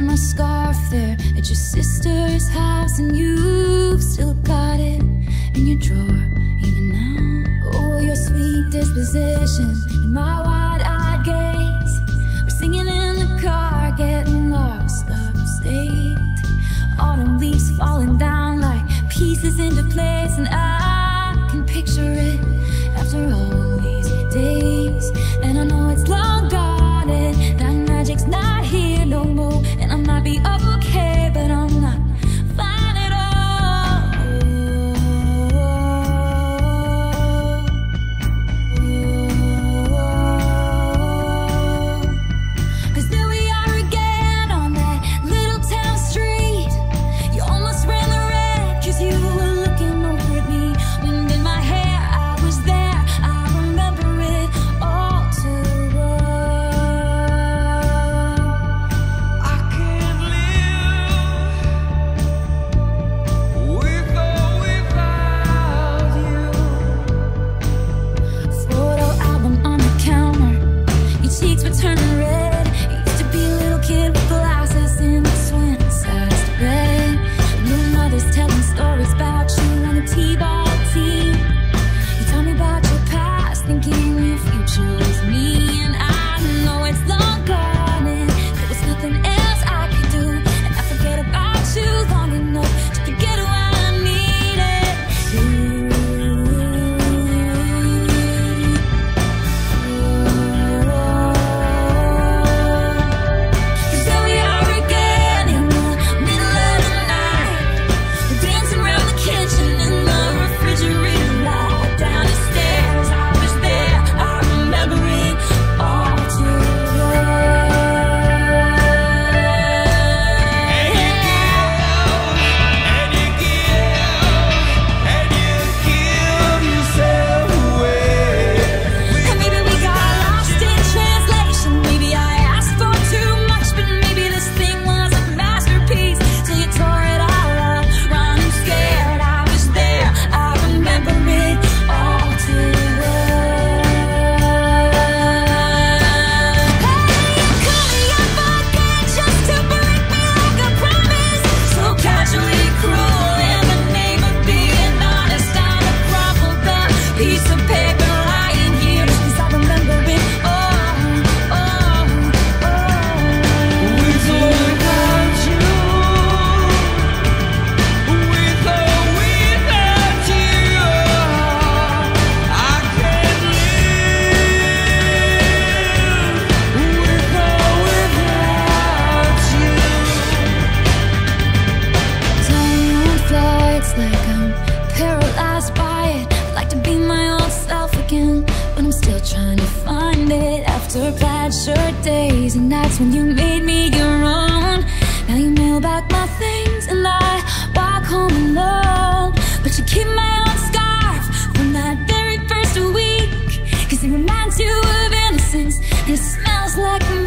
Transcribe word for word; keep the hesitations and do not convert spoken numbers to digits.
my scarf there at your sister's house, and you've still got it in your drawer even now. Oh, your sweet disposition and my wide-eyed gaze, we're singing in the car, getting lost upstate. Autumn leaves falling down like pieces into place, and I can picture it after all these days. And I know it's long gone and that magic's not here no more, and I might be okay, but I'm not fine at all. Cause there we are again on that little town street. You almost ran the red cause you were looking over at me. Wind in my hair, I was there, I remember it all too well. I can't live with or without you. Photo album on the counter, your cheeks were turning red. You used to be a little kid with glasses in the twin-sized bed. Your mother's telling stories about you on the T-ball team. You tell me about your past, thinking your future was me. And I know it's long gone and there was nothing else I could do, and I forget about you long enough to forget who I needed you. Cause there we are again in the middle of the night. We're dancing around the kitchen in the refrigerator light. Down the stairs, I was there, I remember it all too well. And you give, and you give, and you give yourself away. And maybe we got lost in translation. Maybe I asked for too much, but maybe this thing was a masterpiece till you tore it all up. Running scared, I was there, I remember it all too well. Hey, you call me up again just to break me like a promise. So casually cruel in the name of being honest. I'm a crumpled up piece of paper lying here, cause I remember it all, all, all. With or without you, with or without you, I can't live with or without you. Time won't fly, it's like I'm paralyzed by it. I'd like to be my old self again, but I'm still trying to find it. After plaid shirt days and nights when you made me your own, now you mail back my things and I walk home alone. But you keep my old scarf from that very first week, cause it reminds you of innocence and it smells like